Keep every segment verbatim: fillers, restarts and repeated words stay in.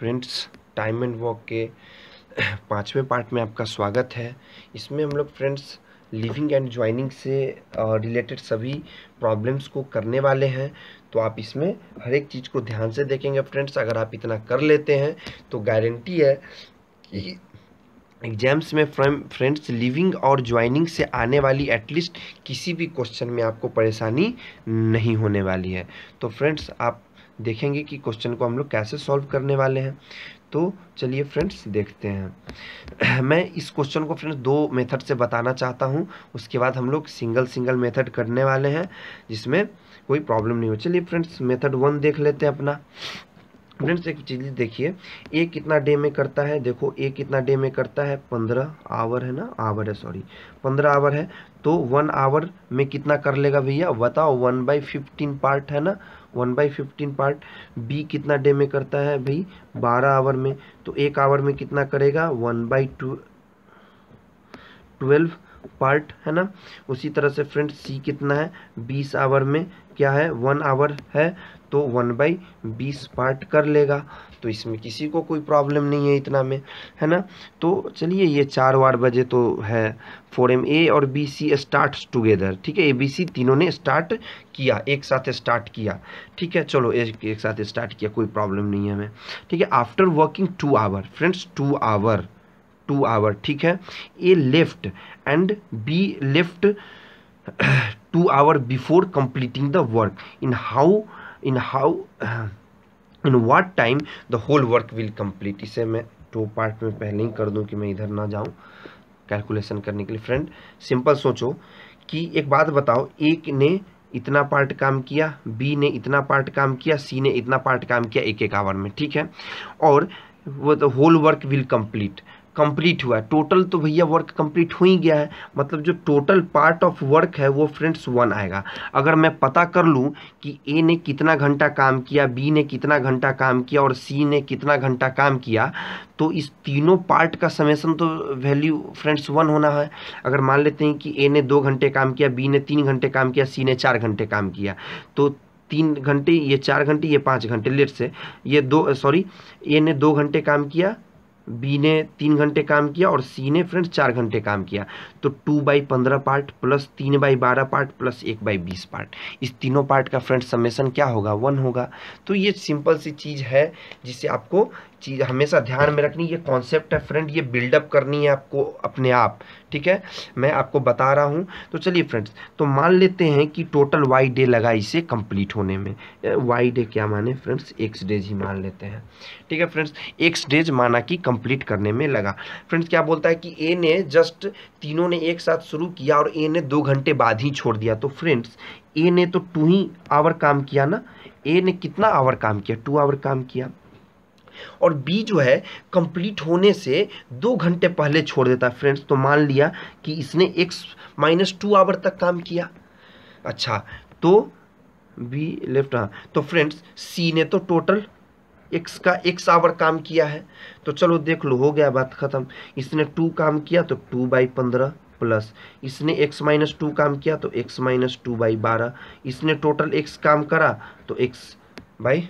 Friends, time and work के पाँचवें part में आपका स्वागत है। इसमें हम लोग फ्रेंड्स लिविंग एंड ज्वाइनिंग से रिलेटेड सभी प्रॉब्लम्स को करने वाले हैं। तो आप इसमें हर एक चीज़ को ध्यान से देखेंगे फ्रेंड्स। अगर आप इतना कर लेते हैं तो गारंटी है कि एग्जाम्स में फ्रेंड्स लिविंग और ज्वाइनिंग से आने वाली एटलीस्ट किसी भी क्वेश्चन में आपको परेशानी नहीं होने वाली है। तो फ्रेंड्स आप देखेंगे कि क्वेश्चन को हम लोग कैसे सॉल्व करने वाले हैं। तो चलिए फ्रेंड्स देखते हैं। मैं इस क्वेश्चन को फ्रेंड्स दो मेथड से बताना चाहता हूं, उसके बाद हम लोग सिंगल सिंगल मेथड करने वाले हैं जिसमें कोई प्रॉब्लम नहीं हो। चलिए फ्रेंड्स मेथड वन देख लेते हैं अपना। फ्रेंड्स एक चीज़ देखिए, ए कितना डे में करता है। देखो ए कितना डे में करता है, पंद्रह आवर है ना, आवर है सॉरी पंद्रह आवर है। तो वन आवर में कितना कर लेगा भैया बताओ, वन बाई फिफ्टीन पार्ट है ना, one by fifteen part. B कितना डे में करता है भाई, बारह आवर में। तो एक आवर में कितना करेगा, one by two twelve part है ना। उसी तरह से फ्रेंड्स सी कितना है, बीस आवर में क्या है, वन आवर है तो वन बाई बीस पार्ट कर लेगा। तो इसमें किसी को कोई प्रॉब्लम नहीं है इतना में, है ना। तो चलिए ये चार वार बजे तो है फोर एम ए और बी सी स्टार्ट टुगेदर, ठीक है। ए बी सी तीनों ने स्टार्ट किया, एक साथ स्टार्ट किया, ठीक है। चलो एक एक साथ स्टार्ट किया, कोई प्रॉब्लम नहीं है हमें, ठीक है। After working two hour friends, two hour two hour ठीक है। A left and B left two hour before completing the work in how in how in what time the whole work will complete. इसे मैं to part में पहले ही कर दूं कि मैं इधर ना जाऊं कैलकुलेशन करने के लिए। फ्रेंड सिंपल सोचो कि एक बात बताओ, एक ने इतना पार्ट काम किया, बी ने इतना पार्ट काम किया, सी ने इतना पार्ट काम किया एक एक आवर में, ठीक है। और वो the whole work will complete complete हुआ है। टोटल तो भैया वर्क कंप्लीट हो ही गया है, मतलब जो टोटल पार्ट ऑफ वर्क है वो फ्रेंड्स वन आएगा। अगर मैं पता कर लूँ कि ए ने कितना घंटा काम किया, बी ने कितना घंटा काम किया और सी ने कितना घंटा काम किया, तो इस तीनों पार्ट का समेसन तो वैल्यू फ्रेंड्स वन होना है। अगर मान लेते हैं कि ए ने दो घंटे काम किया, बी ने तीन घंटे काम किया, सी ने चार घंटे काम किया, तो तीन घंटे ये चार घंटे ये पाँच घंटे, लेट से ये दो सॉरी ए ने दो घंटे काम किया, बी ने तीन घंटे काम किया और सी ने फ्रेंड्स चार घंटे काम किया। तो टू बाई पंद्रह पार्ट प्लस तीन बाई बारह पार्ट प्लस एक बाई बीस पार्ट, इस तीनों पार्ट का फ्रेंड्स समेसन क्या होगा, वन होगा। तो ये सिंपल सी चीज़ है जिसे आपको चीज़ हमेशा ध्यान में रखनी। ये कॉन्सेप्ट है फ्रेंड, ये बिल्डअप करनी है आपको अपने आप, ठीक है। मैं आपको बता रहा हूँ। तो चलिए फ्रेंड्स, तो मान लेते हैं कि टोटल वाई डे लगा इसे कंप्लीट होने में। वाई डे क्या माने फ्रेंड्स, एक्स डेज ही मान लेते हैं, ठीक है फ्रेंड्स। एक्स डेज माना कि कंप्लीट करने में लगा। फ्रेंड्स क्या बोलता है कि ए ने जस्ट तीनों ने एक साथ शुरू किया और ए ने दो घंटे बाद ही छोड़ दिया। तो फ्रेंड्स ए ने तो टू ही आवर काम किया ना, ए ने कितना आवर काम किया, टू आवर काम किया। और बी जो है कंप्लीट होने से दो घंटे पहले छोड़ देता है फ्रेंड्स। तो मान लिया कि इसने एक्स माइनस टू आवर तक काम किया। अच्छा, तो बी लेफ्ट, हाँ। तो फ्रेंड्स सी ने तो टोटल एक्स का एक्स आवर काम किया है। तो चलो देख लो, हो गया बात खत्म। इसने टू काम किया तो टू बाई पंद्रह प्लस इसने एक्स माइनस टू काम किया तो एक्स माइनस टू बाई बारह। इसने टोटल एक्स काम करा तो एक्स बाई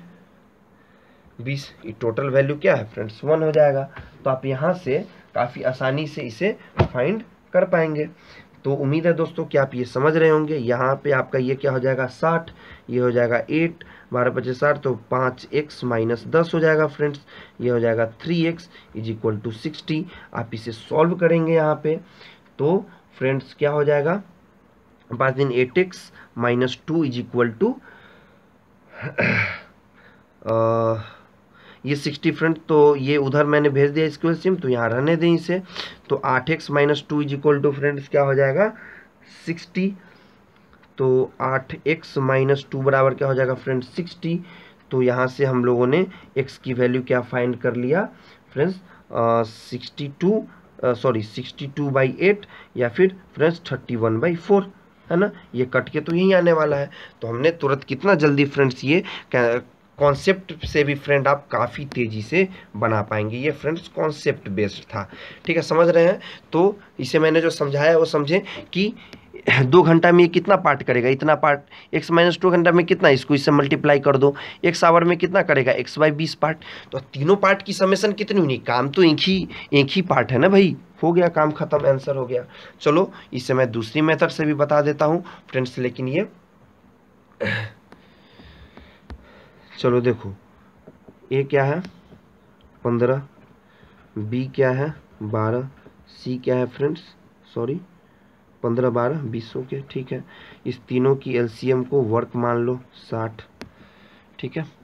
बीस। टोटल वैल्यू क्या है फ्रेंड्स, वन हो जाएगा। तो आप यहाँ से काफ़ी आसानी से इसे फाइंड कर पाएंगे। तो उम्मीद है दोस्तों कि आप ये समझ रहे होंगे। यहाँ पे आपका ये क्या हो जाएगा, साठ, ये हो जाएगा एट, बारह पच्चीस साठ, तो पाँच एक्स माइनस दस हो जाएगा फ्रेंड्स। ये हो जाएगा three x is equal to sixty. आप इसे सॉल्व करेंगे यहाँ पे तो फ्रेंड्स क्या हो जाएगा, पाँच दिन eight x minus two is equal to ये सिक्सटी फ्रेंड। तो ये उधर मैंने भेज दिया इसको एलसीएम, तो यहाँ रहने दें इसे। तो आठ x minus two is equal to friends क्या हो जाएगा, सिक्सटी। तो आठ एक्स माइनस टू बराबर क्या हो जाएगा फ्रेंड्स, सिक्सटी। तो यहाँ से हम लोगों ने x की वैल्यू क्या फाइंड कर लिया friends, sixty two sorry sixty two by eight या फिर friends thirty one by four, है ना। ये कट के तो यही आने वाला है। तो हमने तुरंत कितना जल्दी फ्रेंड्स ये कॉन्सेप्ट से भी फ्रेंड आप काफ़ी तेज़ी से बना पाएंगे। ये फ्रेंड्स कॉन्सेप्ट बेस्ड था, ठीक है, समझ रहे हैं। तो इसे मैंने जो समझाया वो समझें कि दो घंटा में ये कितना पार्ट करेगा, इतना पार्ट। एक्स माइनस टू घंटा में कितना, इसको इससे मल्टीप्लाई कर दो। एक्स आवर में कितना करेगा, एक्स बाई बीस पार्ट। तो तीनों पार्ट की समेशन कितनी हुई, काम तो एक ही एक ही पार्ट है ना भाई। हो गया काम खत्म, आंसर हो गया। चलो इससे मैं दूसरी मेथड से भी बता देता हूँ फ्रेंड्स, लेकिन ये चलो देखो, ए क्या है पंद्रह, बी क्या है बारह, सी क्या है फ्रेंड्स, सॉरी पंद्रह बारह बीस हो के, ठीक है। इस तीनों की एलसीएम को वर्क मान लो साठ, ठीक है।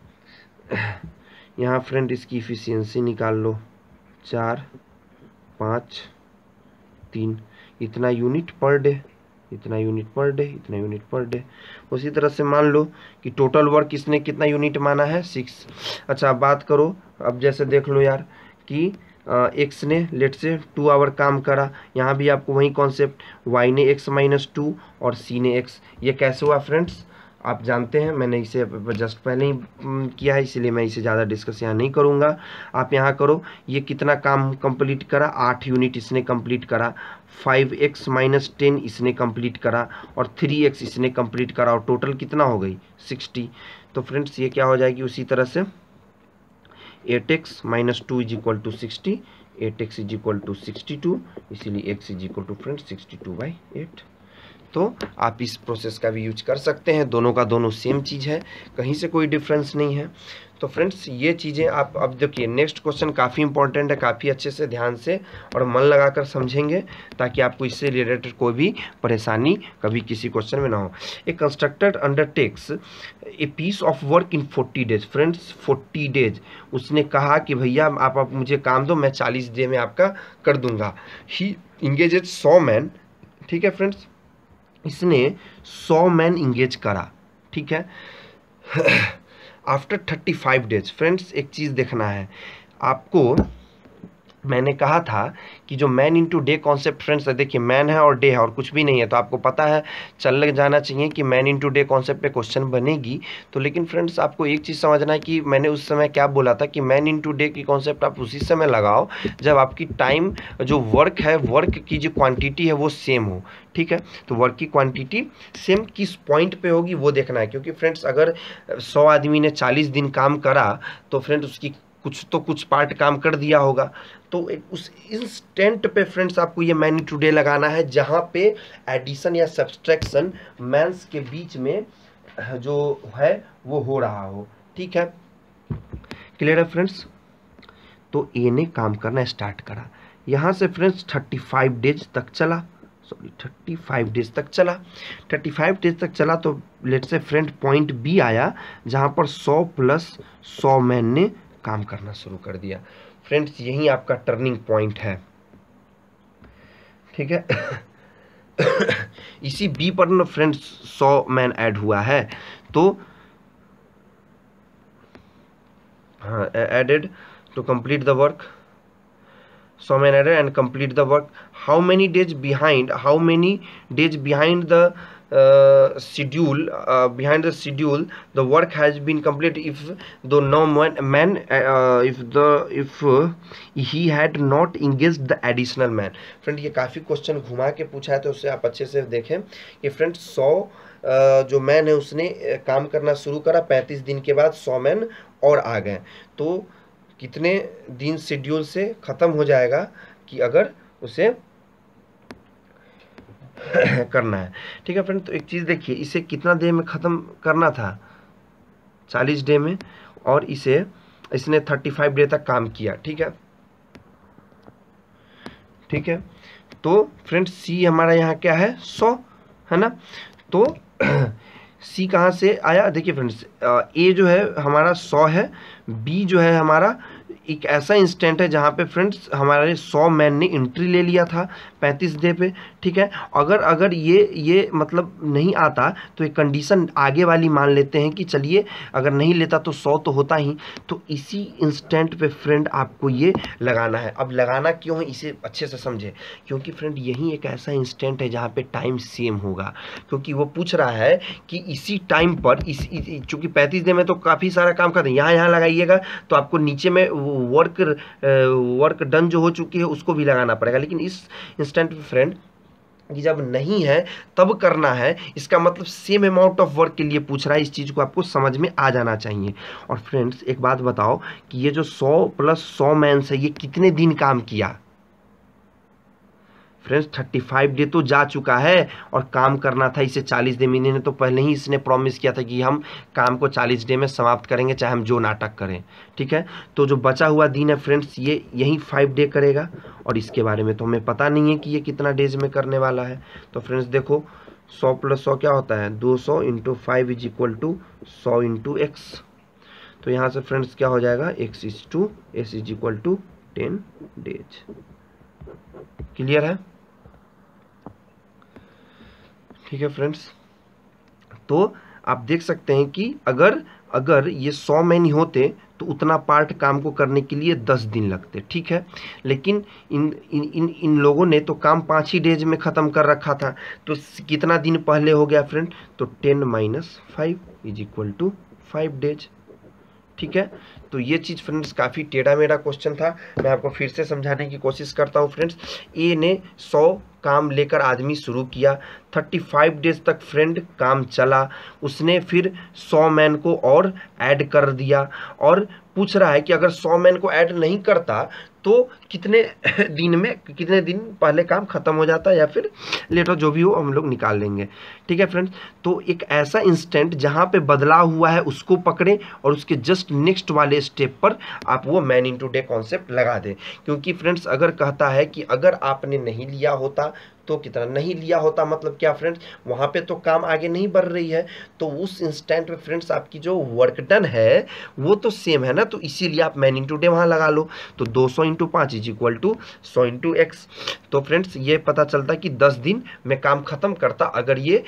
यहाँ फ्रेंड इसकी इफिशियंसी निकाल लो, चार पाँच तीन, इतना यूनिट पर डे, इतना यूनिट पर डे, इतना यूनिट पर डे। उसी तरह से मान लो कि टोटल वर्क इसने कितना यूनिट माना है, सिक्स। अच्छा अब बात करो, अब जैसे देख लो यार कि एक्स ने लेट से टू आवर काम करा, यहाँ भी आपको वही कॉन्सेप्ट, वाई ने एक्स माइनस टू और सी ने एक्स। ये कैसे हुआ फ्रेंड्स, आप जानते हैं, मैंने इसे जस्ट पहले ही किया है, इसलिए मैं इसे ज़्यादा डिस्कस यहाँ नहीं करूँगा। आप यहाँ करो, ये कितना काम कंप्लीट करा, आठ यूनिट इसने कंप्लीट करा, फाइव एक्स माइनस टेन इसने कंप्लीट करा और थ्री एक्स इसने कंप्लीट करा, और टोटल कितना हो गई सिक्सटी। तो फ्रेंड्स ये क्या हो जाएगी, उसी तरह से eight x minus two is equal to sixty, eight x is equal to sixty two, इसीलिए x is equal to friends sixty two by eight. तो आप इस प्रोसेस का भी यूज कर सकते हैं, दोनों का दोनों सेम चीज़ है, कहीं से कोई डिफरेंस नहीं है। तो फ्रेंड्स ये चीज़ें आप अब देखिए, नेक्स्ट क्वेश्चन काफ़ी इंपॉर्टेंट है, काफ़ी अच्छे से ध्यान से और मन लगाकर समझेंगे, ताकि आपको इससे रिलेटेड कोई भी परेशानी कभी किसी क्वेश्चन में ना हो। A constructor undertakes a piece of work in forty days, friends forty days, उसने कहा कि भैया आप, आप मुझे काम दो, मैं चालीस डे में आपका कर दूंगा। ही इंगेजेड सौ मैन, ठीक है फ्रेंड्स, इसने सौ मैन इंगेज करा, ठीक है। After thirty five days, friends एक चीज़ देखना है आपको, मैंने कहा था कि जो man into day concept friends, देखिए मैन है और डे है और कुछ भी नहीं है, तो आपको पता है, चल जाना चाहिए कि मैन इंटू डे कॉन्सेप्ट पे क्वेश्चन बनेगी। तो लेकिन फ्रेंड्स आपको एक चीज़ समझना है कि मैंने उस समय क्या बोला था कि मैन इंटू डे की कॉन्सेप्ट आप उसी समय लगाओ जब आपकी टाइम, जो वर्क है, वर्क की जो क्वान्टिटी है वो सेम हो, ठीक है। तो वर्क की क्वांटिटी सेम किस पॉइंट पे होगी वो देखना है, क्योंकि फ्रेंड्स अगर सौ आदमी ने चालीस दिन काम करा तो फ्रेंड्स उसकी कुछ तो कुछ पार्ट काम कर दिया होगा, तो एक उस इंस्टेंट पे फ्रेंड्स आपको ये मैन टू डे लगाना है, जहाँ पे एडिशन या सब्सट्रैक्शन मैंस के बीच में जो है वो हो रहा हो, ठीक है। क्लियर है फ्रेंड्स। तो ए ने काम करना स्टार्ट करा, यहाँ से फ्रेंड्स थर्टी फाइव डेज तक चला, सॉरी थर्टी फाइव डेज तक चला, थर्टी फाइव डेज तक चला। तो लेट से फ्रेंड पॉइंट बी आया, जहाँ पर सौ प्लस सौ मैन ने काम करना शुरू कर दिया। फ्रेंड्स यही आपका टर्निंग पॉइंट है, ठीक है। इसी बी पर ना फ्रेंड्स सौ मैन ऐड हुआ है, तो हाँ added to complete the work, so many added and complete the work. How many days behind, how many days behind the uh, schedule, uh, behind the schedule the work has been complete if the no man, man uh, if the if uh, he had not engaged the additional man. Friend ये काफ़ी question घुमा के पूछा है, तो उससे आप अच्छे से देखें कि फ्रेंड सौ uh, जो मैन है उसने काम करना शुरू करा, पैंतीस दिन के बाद सौ मैन और आ गए, तो कितने दिन शेड्यूल से ख़त्म हो जाएगा कि अगर उसे करना है, ठीक है फ्रेंड। तो एक चीज़ देखिए, इसे कितना डे में ख़त्म करना था, चालीस डे में, और इसे इसने थर्टी फाइव डे तक काम किया, ठीक है, ठीक है। तो फ्रेंड सी हमारा यहाँ क्या है, सौ है ना। तो सी कहाँ से आया, देखिए फ्रेंड्स ए जो है हमारा सौ है, बी जो है हमारा एक ऐसा इंस्टेंट है जहाँ पे फ्रेंड्स हमारे सौ मैन ने एंट्री ले लिया था पैंतीस डे पे, ठीक है। अगर अगर ये ये मतलब नहीं आता तो एक कंडीशन आगे वाली मान लेते हैं कि चलिए अगर नहीं लेता तो सौ तो होता ही, तो इसी इंस्टेंट पे फ्रेंड आपको ये लगाना है। अब लगाना क्यों है इसे अच्छे से समझे, क्योंकि फ्रेंड यही एक ऐसा इंस्टेंट है जहाँ पे टाइम सेम होगा, क्योंकि वो पूछ रहा है कि इसी टाइम पर इस चूँकि पैंतीस डे में तो काफ़ी सारा काम करते हैं, यहाँ यहाँ लगाइएगा तो आपको नीचे में वर्क वर्क डन जो हो चुकी है उसको भी लगाना पड़ेगा, लेकिन इस इंस्टेंट पे फ्रेंड कि जब नहीं है तब करना है, इसका मतलब सेम अमाउंट ऑफ वर्क के लिए पूछ रहा है। इस चीज़ को आपको समझ में आ जाना चाहिए। और फ्रेंड्स एक बात बताओ कि ये जो सौ प्लस सौ मैंस है ये कितने दिन काम किया? फ्रेंड्स थर्टी फाइव डे तो जा चुका है और काम करना था इसे चालीस डे में। इन्होंने तो पहले ही इसने प्रॉमिस किया था कि हम काम को चालीस डे में समाप्त करेंगे, चाहे हम जो नाटक करें, ठीक है। तो जो बचा हुआ दिन है फ्रेंड्स ये यही फाइव डे करेगा, और इसके बारे में तो हमें पता नहीं है कि ये कितना डेज में करने वाला है। तो फ्रेंड्स देखो सौ प्लस सौ क्या होता है? दो सौ into five is equal to सौ इंटू एक्स। तो यहाँ से फ्रेंड्स क्या हो जाएगा? X is to S is equal to ten days. Clear है? ठीक है फ्रेंड्स, तो आप देख सकते हैं कि अगर अगर ये सौ मैन होते तो उतना पार्ट काम को करने के लिए दस दिन लगते, ठीक है। लेकिन इन इन इन इन लोगों ने तो काम पाँच ही डेज में ख़त्म कर रखा था। तो कितना दिन पहले हो गया फ्रेंड? तो ten minus five is equal to five days, ठीक है। तो ये चीज़ फ्रेंड्स काफ़ी टेढ़ा मेढ़ा क्वेश्चन था, मैं आपको फिर से समझाने की कोशिश करता हूँ फ्रेंड्स। ए ने सौ काम लेकर आदमी शुरू किया, पैंतीस डेज तक फ्रेंड काम चला, उसने फिर सौ मैन को और ऐड कर दिया, और पूछ रहा है कि अगर सौ मैन को ऐड नहीं करता तो कितने दिन में, कितने दिन पहले काम खत्म हो जाता या फिर लेट हो, जो भी हो हम लोग निकाल लेंगे, ठीक है फ्रेंड्स। तो एक ऐसा इंस्टेंट जहाँ पे बदलाव हुआ है उसको पकड़े और उसके जस्ट नेक्स्ट वाले स्टेप पर आप वो मैन इंटू डे कॉन्सेप्ट लगा दें। क्योंकि फ्रेंड्स अगर कहता है कि अगर आपने नहीं लिया होता तो कितना नहीं लिया होता, मतलब क्या फ्रेंड्स? वहाँ पे तो काम आगे नहीं बढ़ रही है, तो उस इंस्टेंट में फ्रेंड्स आपकी जो वर्क डन है वो तो सेम है ना, तो इसीलिए आप मैन इंटू डे वहाँ लगा लो। तो दो सौ इंटू पाँच इज इक्वल टू सौ इंटू एक्स। तो फ्रेंड्स ये पता चलता कि दस दिन में काम खत्म करता अगर ये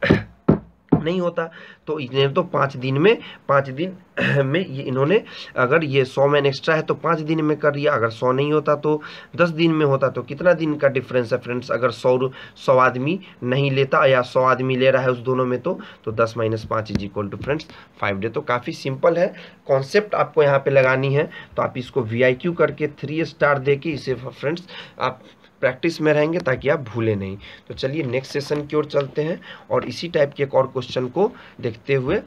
नहीं होता। तो इन्हें तो पाँच दिन में पाँच दिन में ये इन्होंने, अगर ये सौ मैन एक्स्ट्रा है तो पाँच दिन में कर दिया, अगर सौ नहीं होता तो दस दिन में होता। तो कितना दिन का डिफरेंस है फ्रेंड्स? अगर सौ सौ आदमी नहीं लेता या सौ आदमी ले रहा है उस दोनों में, तो तो दस माइनस पाँच is equal to friends five day. तो काफ़ी सिंपल है, कॉन्सेप्ट आपको यहाँ पे लगानी है। तो आप इसको वी आई क्यू करके थ्री स्टार दे के इसे फ्रेंड्स आप प्रैक्टिस में रहेंगे ताकि आप भूलें नहीं। तो चलिए नेक्स्ट सेशन की ओर चलते हैं और इसी टाइप के एक और क्वेश्चन को देखते हुए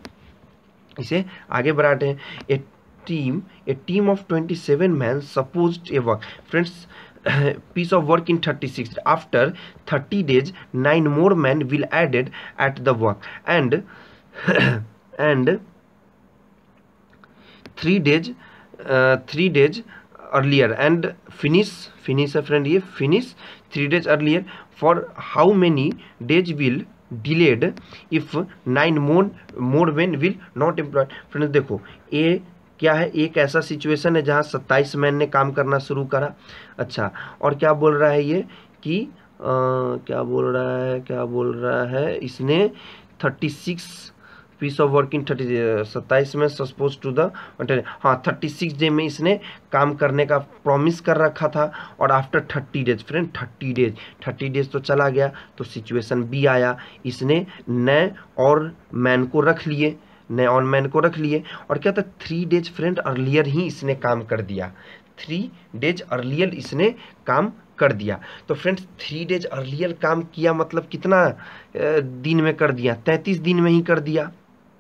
इसे आगे बढ़ाते हैं। A team a team of twenty seven man supposed a work friends piece of work in thirty-six. After thirty days nine more men will added at the work and and three days uh, three days earlier and finish finish a friend ये finish three days earlier. For how many days will delayed if nine more more men will not employed? Friends देखो ये क्या है, एक ऐसा situation है जहाँ सत्ताईस मैन ने काम करना शुरू करा। अच्छा, और क्या बोल रहा है ये कि आ, क्या बोल रहा है क्या बोल रहा है इसने thirty six piece of work in thirty सत्ताईस में सपोज टू द हाँ थर्टी सिक्स डे में इसने काम करने का प्रॉमिस कर रखा था। और after thirty days friend thirty days thirty days तो चला गया, तो सिचुएशन बी आया, इसने नए और मैन को रख लिए नए और मैन को रख लिए और क्या था थ्री डेज फ्रेंड अर्लियर ही इसने काम कर दिया, थ्री डेज अर्लियर इसने काम कर दिया। तो फ्रेंड्स थ्री डेज अर्लियर काम किया मतलब कितना दिन में कर दिया? तैंतीस दिन में ही कर दिया,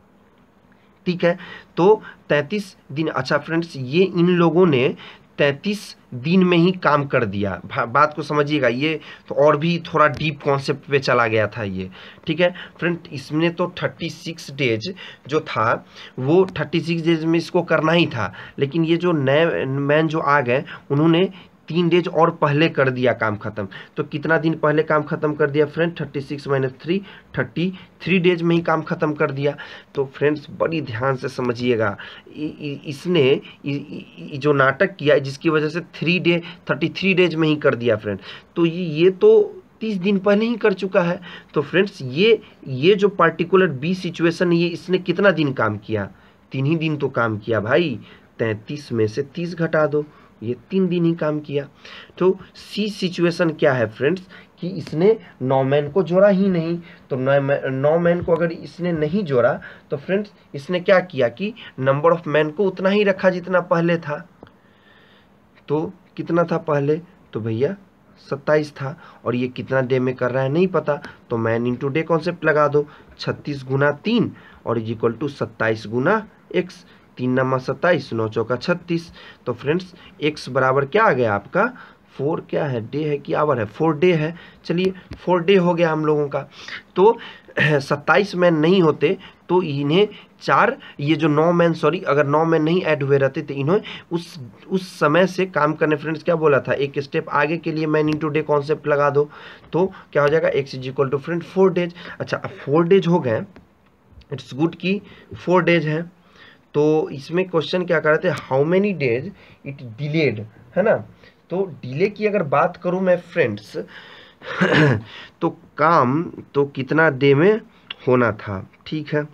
ठीक है। तो तैंतीस दिन, अच्छा फ्रेंड्स ये इन लोगों ने तैंतीस दिन में ही काम कर दिया। बात को समझिएगा, ये तो और भी थोड़ा डीप कॉन्सेप्ट पे चला गया था ये, ठीक है फ्रेंड। इसमें तो छत्तीस डेज जो था वो छत्तीस डेज में इसको करना ही था, लेकिन ये जो नए मैन जो आ गए उन्होंने तीन डेज और पहले कर दिया काम खत्म। तो कितना दिन पहले काम खत्म कर दिया friend? Thirty six minus three thirty three days में ही काम खत्म कर दिया। तो फ्रेंड्स बड़ी ध्यान से समझिएगा, इसने इ, इ, जो नाटक किया जिसकी वजह से three day thirty three days में ही कर दिया फ्रेंड, तो ये ये तो तीस दिन पहले ही कर चुका है। तो फ्रेंड्स ये ये जो पार्टिकुलर बी सिचुएशन है ये इसने कितना दिन काम किया? तीन ही दिन तो काम किया भाई, तैंतीस में से तीस घटा दो, ये तीन दिन ही काम किया। तो सी सिचुएशन क्या है फ्रेंड्स कि इसने नौ मैन को जोड़ा ही नहीं। तो नौ मैन को अगर इसने नहीं जोड़ा तो फ्रेंड्स इसने क्या किया कि नंबर ऑफ मैन को उतना ही रखा जितना पहले था। तो कितना था पहले? तो भैया सत्ताईस था, और ये कितना डे में कर रहा है नहीं पता, तो मैन इंटू डे कॉन्सेप्ट लगा दो। छत्तीस गुना तीन और इज इक्वल टू सत्ताईस गुना एक्स, तीन नंबर सत्ताईस, नौ चौका छत्तीस। तो फ्रेंड्स एक्स बराबर क्या आ गया आपका, फोर क्या है, डे है कि आवर है, फोर डे है। चलिए फोर डे हो गया हम लोगों का। तो सत्ताईस मैन नहीं होते तो इन्हें चार, ये जो नौ मैन सॉरी अगर नौ मैन नहीं ऐड हुए रहते तो इन्हें उस उस समय से काम करने, फ्रेंड्स क्या बोला था, एक स्टेप आगे के लिए मैन इंटू डे कॉन्सेप्ट लगा दो, तो क्या हो जाएगा, x is equal to friend four days. अच्छा अब फोर डेज हो गए, इट्स गुड कि फोर डेज है। तो इसमें क्वेश्चन क्या कर रहे थे, how many days it delayed, है ना। तो डिले की अगर बात करूं मैं फ्रेंड्स तो काम तो कितना डे में होना था, ठीक है।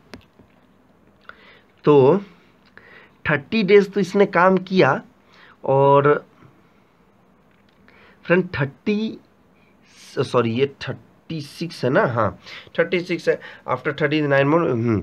तो थर्टी डेज तो इसने काम किया, और फ्रेंड थर्टी सॉरी ये थर्टी सिक्स है ना, हाँ थर्टी सिक्स है, आफ्टर थर्टी नाइन मोर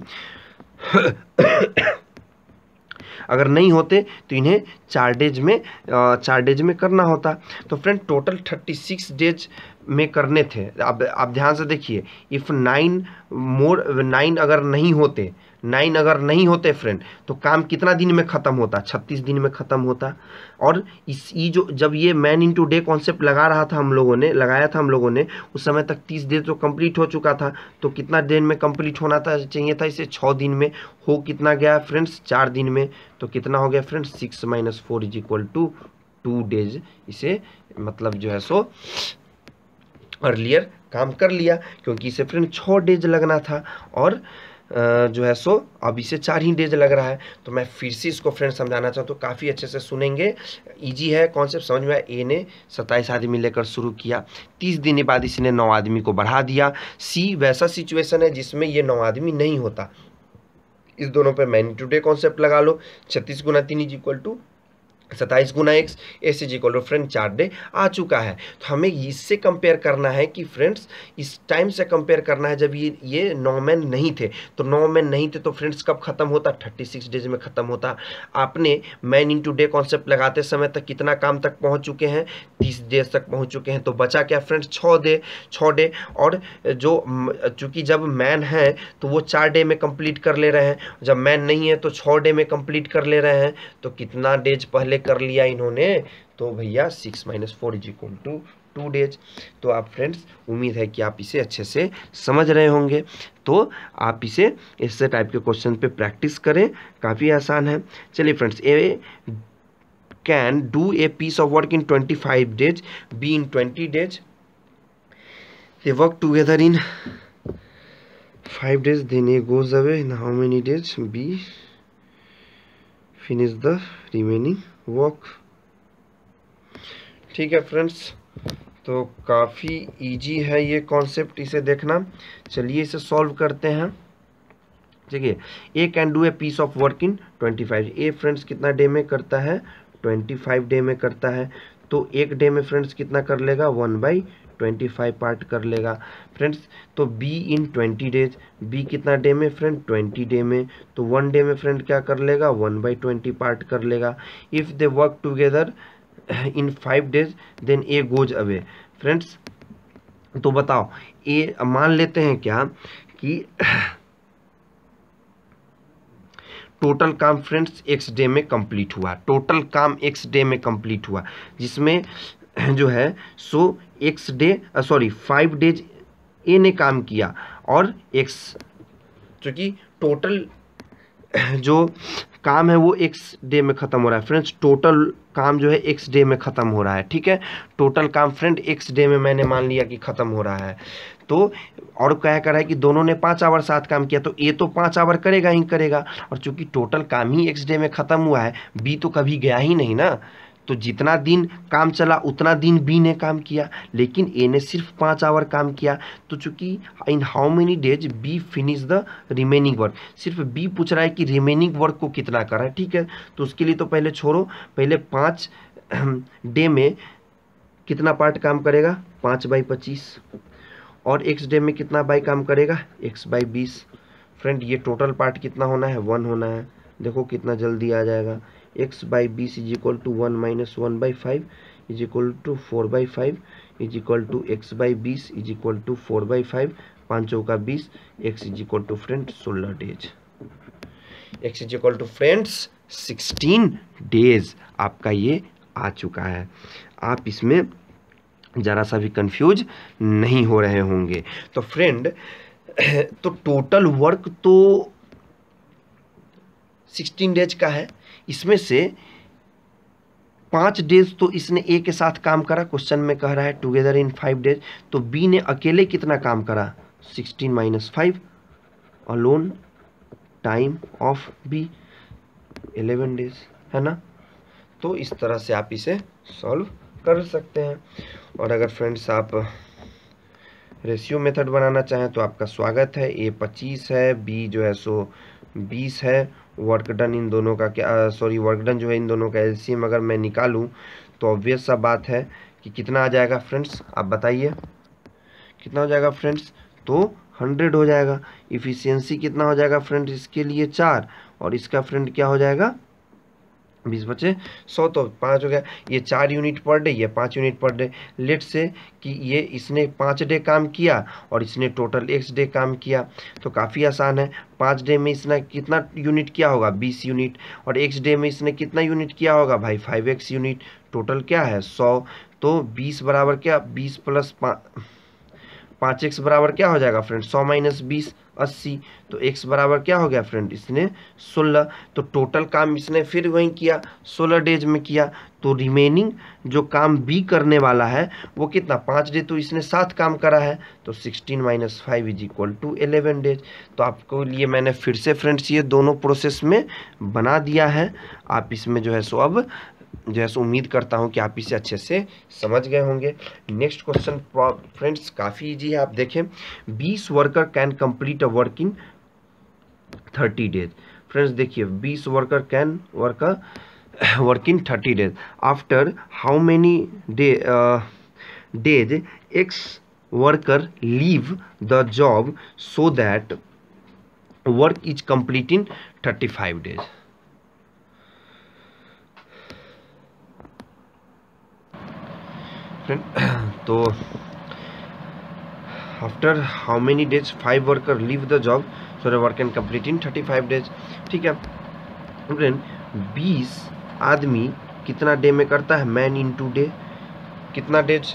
अगर नहीं होते तो इन्हें चार डेज में चार डेज में करना होता। तो friend total thirty six days में करने थे। अब आप ध्यान से देखिए, इफ़ नाइन मोर नाइन अगर नहीं होते नाइन अगर नहीं होते फ्रेंड तो काम कितना दिन में ख़त्म होता, छत्तीस दिन में ख़त्म होता। और इस ये जो जब ये मैन इंटू डे कॉन्सेप्ट लगा रहा था हम लोगों ने लगाया था हम लोगों ने उस समय तक तीस डेज तो कंप्लीट हो चुका था। तो कितना दिन में कंप्लीट होना था चाहिए था इसे, छः दिन में। हो कितना गया फ्रेंड्स, चार दिन में। तो कितना हो गया friends, six minus four is equal to two days. इसे मतलब जो है सो अर्लियर काम कर लिया, क्योंकि इसे फ्रेंड छः डेज लगना था, और जो है सो अब इसे चार ही डेज लग रहा है। तो मैं फिर से इसको फ्रेंड समझाना चाहता हूँ, तो काफ़ी अच्छे से सुनेंगे, इजी है कॉन्सेप्ट समझ में। ए ने सत्ताईस आदमी लेकर शुरू किया, तीस दिन बाद इसने नौ आदमी को बढ़ा दिया। सी वैसा सिचुएशन है जिसमें ये नौ आदमी नहीं होता। इस दोनों पे मैन इंटू डे कॉन्सेप्ट लगा लो, छत्तीस गुना तीन इज इक्वल टू सत्ताईस गुना x, S is equal to friend चार डे आ चुका है। तो हमें इससे कंपेयर करना है कि फ्रेंड्स इस टाइम से कंपेयर करना है जब ये ये नौ मैन नहीं थे। तो नौ मैन नहीं थे तो फ्रेंड्स कब खत्म होता, थर्टी सिक्स डेज में खत्म होता। आपने मैन इंटू डे कॉन्सेप्ट लगाते समय तक कितना काम तक पहुंच चुके हैं, तीस डेज तक पहुंच चुके हैं। तो बचा क्या फ्रेंड्स, छः डे छः डे और जो चूँकि जब मैन है तो वो चार डे में कंप्लीट कर ले रहे हैं, जब मैन नहीं है तो छः डे में कंप्लीट कर ले रहे हैं। तो कितना डेज पहले कर लिया इन्होंने, तो भैया six minus four is equal to two days. तो आप फ्रेंड्स उम्मीद है कि आप इसे अच्छे से समझ रहे होंगे। तो आप इसे इस टाइप के क्वेश्चन पे प्रैक्टिस करें, काफ़ी आसान है। चलिए friends, A can do a piece of work in twenty five days, B in twenty days, they work together in five days, then A goes away in how many days, B finish the remaining work. ठीक है friends, तो काफ़ी easy है ये concept, इसे देखना। चलिए इसे सॉल्व करते हैं। देखिए, A can do a piece of work in twenty five. A friends कितना डे में करता है, ट्वेंटी फाइव डे में करता है। तो एक डे में फ्रेंड्स कितना कर लेगा, one by twenty five part कर लेगा फ्रेंड्स। तो B in twenty days, B कितना डे में फ्रेंड, ट्वेंटी डे में। तो वन डे में फ्रेंड क्या कर लेगा, वन बाई ट्वेंटी पार्ट कर लेगा। If they work together in five days then A goes away. Friends तो बताओ, ए मान लेते हैं क्या कि टोटल काम फ्रेंड्स एक्स डे में कंप्लीट हुआ, टोटल काम एक्स डे में कंप्लीट हुआ, जिसमें जो है सो x day sorry five days A ने काम किया, और एक्स चूँकि टोटल जो काम है वो एक्स डे में ख़त्म हो रहा है फ्रेंड्स। टोटल काम जो है एक्स डे में ख़त्म हो रहा है, ठीक है। टोटल काम फ्रेंड एक्स डे में मैंने मान लिया कि ख़त्म हो रहा है। तो और क्या कर रहा है कि दोनों ने पाँच आवर साथ काम किया, तो ए तो पाँच आवर करेगा ही करेगा, और चूंकि टोटल काम ही एक्स डे में ख़त्म हुआ है, बी तो कभी गया ही नहीं ना। तो जितना दिन काम चला उतना दिन बी ने काम किया, लेकिन ए ने सिर्फ पाँच आवर काम किया। तो चूंकि in how many days B finish the remaining work, सिर्फ बी पूछ रहा है कि रिमेनिंग वर्क को कितना करा है, ठीक है। तो उसके लिए तो पहले छोड़ो, पहले पाँच डे में कितना पार्ट काम करेगा, पाँच बाई पच्चीस, और एक्स डे में कितना बाई काम करेगा, एक्स बाई बीस। फ्रेंड ये टोटल पार्ट कितना होना है, वन होना है। देखो कितना जल्दी आ जाएगा, एक्स बाई बीस is equal to one minus one by five is equal to four by five is equal to x by बीस is equal to four by five, पाँच चौका बीस, x is equal to friend सोलह days, x is equal to friends sixteen days आपका ये आ चुका है। आप इसमें ज़रा सा भी कंफ्यूज नहीं हो रहे होंगे। तो फ्रेंड तो टोटल वर्क तो सिक्सटीन डेज का है, इसमें से पाँच डेज तो इसने ए के साथ काम करा, क्वेश्चन में कह रहा है टुगेदर इन फाइव डेज, तो बी ने अकेले कितना काम करा, sixteen minus five, alone time of B eleven days, है ना। तो इस तरह से आप इसे सॉल्व कर सकते हैं। और अगर फ्रेंड्स आप रेशियो मेथड बनाना चाहें तो आपका स्वागत है। ए पच्चीस है, बी जो है सो बीस है। वर्क डन इन दोनों का क्या, सॉरी वर्क डन जो है इन दोनों का एलसीएम अगर मैं निकालूं तो ऑब्वियस सा बात है कि कितना आ जाएगा फ्रेंड्स, आप बताइए कितना हो जाएगा फ्रेंड्स, तो हंड्रेड हो जाएगा। इफिशियंसी कितना हो जाएगा फ्रेंड्स, इसके लिए चार, और इसका फ्रेंड क्या हो जाएगा, बीस बचे सौ, तो पाँच हो गया। ये चार यूनिट पर डे, ये पाँच यूनिट पर डे। लेट से कि ये इसने पाँच डे काम किया और इसने टोटल एक्स डे काम किया, तो काफ़ी आसान है। पाँच डे में इसने कितना यूनिट किया होगा, बीस यूनिट, और एक्स डे में इसने कितना यूनिट किया होगा भाई, फाइव एक्स यूनिट। टोटल क्या है, सौ। तो बीस बराबर क्या, बीस प्लस पाँच एक्स बराबर क्या हो जाएगा फ्रेंड, सौ माइनस बीस अस्सी, तो एक्स बराबर क्या हो गया फ्रेंड, इसने सोलह। तो टोटल काम इसने फिर वही किया, सोलह डेज में किया। तो रिमेनिंग जो काम बी करने वाला है वो कितना, पाँच डे तो इसने सात काम करा है, तो sixteen minus five is equal to eleven days. तो आपको लिए मैंने फिर से फ्रेंड्स ये दोनों प्रोसेस में बना दिया है। आप इसमें जो है सो अब जो है सो उम्मीद करता हूं कि आप इसे अच्छे से समझ गए होंगे। नेक्स्ट क्वेश्चन फ्रेंड्स काफ़ी इजी है, आप देखें, बीस worker can complete a work in thirty days. Friends देखिए, बीस worker can work work in thirty days, after how many day days x worker leave the job so that work is complete in thirty five days. तो after how many days five worker leave the job so the work can complete in thirty five days. ठीक है friend, बीस आदमी कितना day में करता है, man in two day, कितना डेज,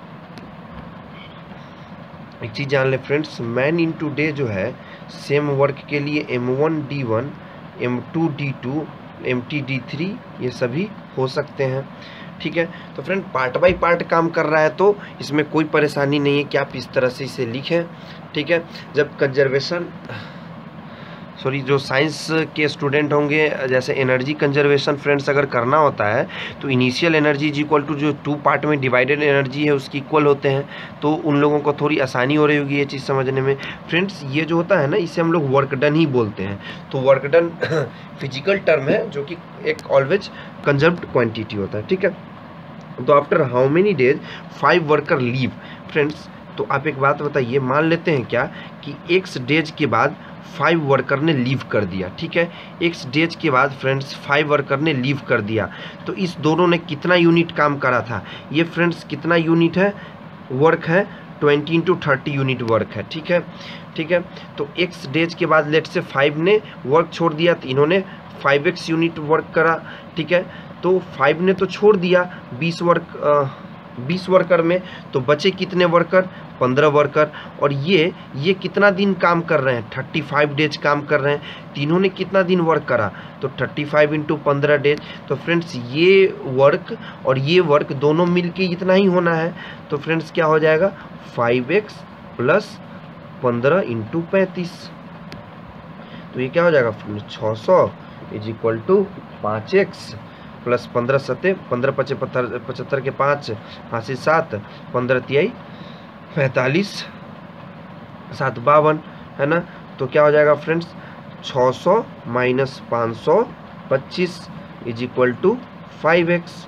एक चीज जान ले friends, man in two day जो है सेम वर्क के लिए M one D one, M two D two, M T D three ये सभी हो सकते हैं। ठीक है, तो फ्रेंड पार्ट बाय पार्ट काम कर रहा है तो इसमें कोई परेशानी नहीं है कि आप इस तरह से इसे लिखें। ठीक है, जब कंजर्वेशन सॉरी जो साइंस के स्टूडेंट होंगे, जैसे एनर्जी कंजर्वेशन फ्रेंड्स अगर करना होता है तो initial energy is equal to जो टू पार्ट में डिवाइडेड एनर्जी है उसकी इक्वल होते हैं, तो उन लोगों को थोड़ी आसानी हो रही होगी ये चीज़ समझने में। फ्रेंड्स ये जो होता है ना, इसे हम लोग वर्क डन ही बोलते हैं। तो वर्क डन फिजिकल टर्म है जो कि एक ऑलवेज कंजर्व्ड क्वांटिटी होता है। ठीक है, तो after how many days five worker leave. Friends तो आप एक बात बताइए, मान लेते हैं क्या कि एक्स डेज के बाद फाइव वर्कर ने लीव कर दिया। ठीक है, एक्स डेज के बाद फ्रेंड्स फाइव वर्कर ने लीव कर दिया, तो इस दोनों ने कितना यूनिट काम करा था, ये फ्रेंड्स कितना यूनिट है, वर्क है twenty into thirty unit work है। ठीक है, ठीक है, तो एक्स डेज के बाद लेट से फाइव ने वर्क छोड़ दिया, तो इन्होंने फाइव एक्स यूनिट वर्क करा। ठीक है, तो फाइव ने तो छोड़ दिया बीस वर्क बीस वर्कर में, तो बचे कितने वर्कर, पंद्रह वर्कर, और ये ये कितना दिन काम कर रहे हैं, थर्टी फाइव डेज काम कर रहे हैं। तीनों ने कितना दिन वर्क करा, तो थर्टी फाइव इंटू पंद्रह डेज। तो फ्रेंड्स ये वर्क और ये वर्क दोनों मिलके इतना ही होना है, तो फ्रेंड्स क्या हो जाएगा, फाइव एक्स प्लस पंद्रह इंटू पैंतीस, तो ये क्या हो जाएगा छः सौ इज इक्वल टू पाँच एक्स प्लस पंद्रह सत्ते पंद्रह पचे पचहत्तर पचहत्तर के पाँच हाँ से सात, पंद्रह तिहाई पैंतालीस, सात बावन, है ना। तो क्या हो जाएगा फ्रेंड्स, छः सौ माइनस पाँच सौ पच्चीस is equal to five x.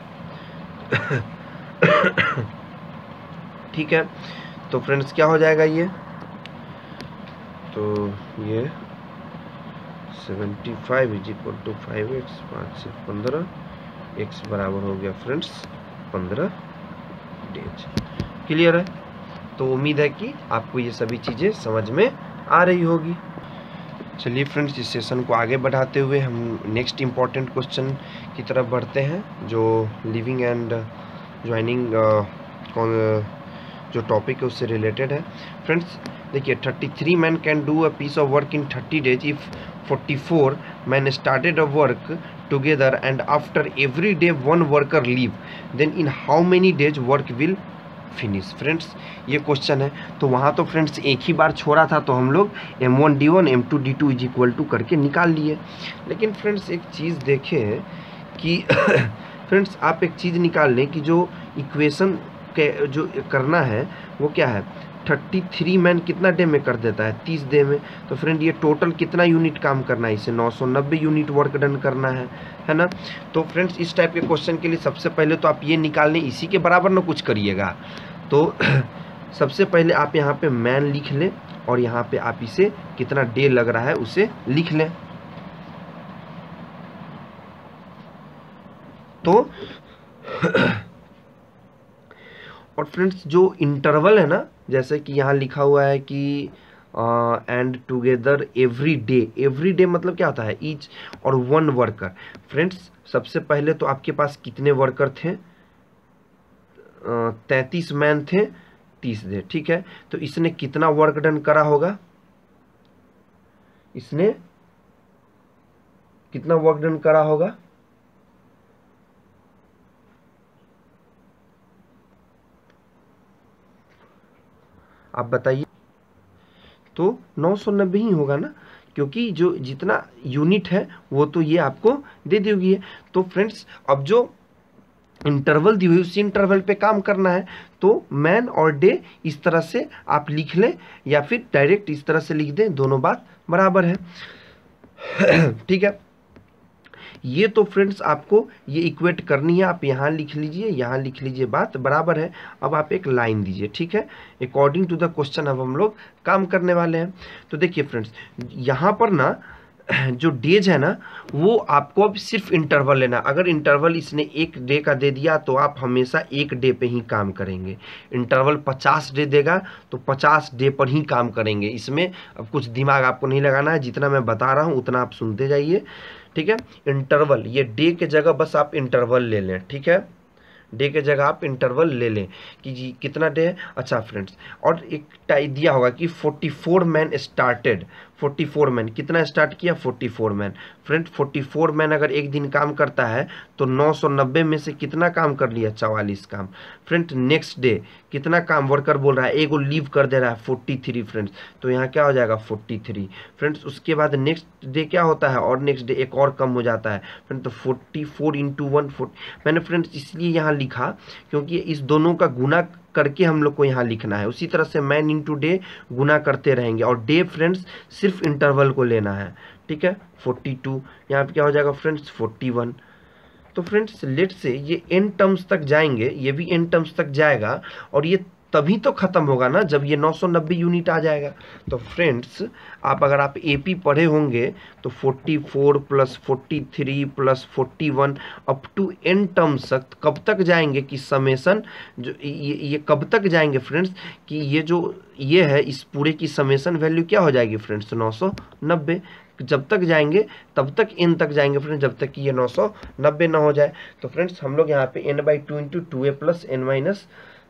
ठीक है, तो फ्रेंड्स क्या हो जाएगा ये, तो ये seventy five is equal to five x, पाँच से पंद्रह, एक्स बराबर हो गया फ्रेंड्स पंद्रह डेज। क्लियर है? तो उम्मीद है कि आपको ये सभी चीज़ें समझ में आ रही होगी। चलिए फ्रेंड्स, इस सेशन को आगे बढ़ाते हुए हम नेक्स्ट इम्पॉर्टेंट क्वेश्चन की तरफ बढ़ते हैं, जो लिविंग एंड ज्वाइनिंग जो टॉपिक है उससे रिलेटेड है। फ्रेंड्स देखिए, thirty three man can do a piece of work in thirty days if forty four man started a work together and after every day one worker leave, then in how many days work will finish. Friends ये question है, तो वहाँ तो friends एक ही बार छोड़ा था, तो हम लोग M one D one M two D two is equal to करके निकाल लिए। लेकिन फ्रेंड्स एक चीज़ देखें कि फ्रेंड्स आप एक चीज़ निकाल लें कि जो इक्वेशन के जो करना है वो क्या है, थर्टी थ्री मैन कितना डे में कर देता है, तीस डे में। तो फ्रेंड ये टोटल कितना यूनिट काम करना है, इसे नौ सौ नब्बे यूनिट वर्क डन करना है, है ना। तो फ्रेंड्स इस टाइप के क्वेश्चन के लिए सबसे पहले तो आप ये निकाल लें, इसी के बराबर ना कुछ करिएगा। तो सबसे पहले आप यहाँ पे मैन लिख लें और यहाँ पे आप इसे कितना डे लग रहा है उसे लिख लें। तो और फ्रेंड्स जो इंटरवल है ना, जैसे कि यहाँ लिखा हुआ है कि and together every day, every day मतलब क्या होता है, ईच और वन वर्कर। फ्रेंड्स सबसे पहले तो आपके पास कितने वर्कर थे, तैंतीस मैन थे, तीस डे, ठीक है। तो इसने कितना वर्क डन करा होगा, इसने कितना वर्क डन करा होगा, आप बताइए। तो नौ सौ नब्बे ही होगा ना, क्योंकि जो जितना यूनिट है वो तो ये आपको दे दी हुई है। तो फ्रेंड्स अब जो इंटरवल दी हुई उसी इंटरवल पे काम करना है। तो मैन और डे इस तरह से आप लिख लें या फिर डायरेक्ट इस तरह से लिख दें, दोनों बात बराबर है। ठीक है, ये तो फ्रेंड्स आपको ये इक्वेट करनी है, आप यहाँ लिख लीजिए, यहाँ लिख लीजिए, बात बराबर है। अब आप एक लाइन दीजिए, ठीक है, अकॉर्डिंग टू द क्वेश्चन अब हम लोग काम करने वाले हैं। तो देखिए फ्रेंड्स यहाँ पर ना जो डेज है ना वो आपको अब सिर्फ इंटरवल लेना। अगर इंटरवल इसने एक डे का दे दिया तो आप हमेशा एक डे पे ही काम करेंगे। इंटरवल पचास डे देगा तो पचास डे पर ही काम करेंगे। इसमें अब कुछ दिमाग आपको नहीं लगाना है, जितना मैं बता रहा हूँ उतना आप सुनते जाइए, ठीक है। इंटरवल ये डे के जगह बस आप इंटरवल ले लें, ठीक है, डे के जगह आप इंटरवल ले लें कि जी कितना डे है। अच्छा फ्रेंड्स, और एक टाइप दिया होगा कि forty four man started, forty four man कितना स्टार्ट किया, forty four man. Friend forty four man अगर एक दिन काम करता है तो नौ सौ नब्बे में से कितना काम कर लिया, चवालीस काम। फ्रेंड नेक्स्ट डे कितना काम वर्कर बोल रहा है, एक वो लीव कर दे रहा है फोर्टी थ्री फ्रेंड्स, तो यहाँ क्या हो जाएगा फोर्टी थ्री। फ्रेंड्स उसके बाद नेक्स्ट डे क्या होता है, और नेक्स्ट डे एक और कम हो जाता है फ्रेंड, तो forty four into one forty. मैंने फ्रेंड्स इसलिए यहाँ लिखा क्योंकि इस दोनों का गुना करके हम लोग को यहाँ लिखना है। उसी तरह से मैन इंटू डे गुना करते रहेंगे, और डे फ्रेंड्स सिर्फ इंटरवल को लेना है, ठीक है। फोर्टी टू यहाँ पे क्या हो जाएगा फ्रेंड्स, फोर्टी वन। तो फ्रेंड्स लेट से ये एन टर्म्स तक जाएंगे, ये भी एन टर्म्स तक जाएगा, और ये तभी तो खत्म होगा ना जब ये नौ सौ नब्बे यूनिट आ जाएगा। तो फ्रेंड्स आप अगर आप एपी पढ़े होंगे तो forty four plus forty three plus forty one up to N terms तक कब तक जाएंगे कि समेसन जो ये ये कब तक जाएंगे फ्रेंड्स कि ये जो ये है इस पूरे की समेसन वैल्यू क्या हो जाएगी फ्रेंड्स, नौ सौ नब्बे। जब तक जाएंगे तब तक एन तक जाएंगे फ्रेंड्स, जब तक कि ये नौ सौ नब्बे ना हो जाए। तो फ्रेंड्स हम लोग यहाँ पे N by two into two A plus N minus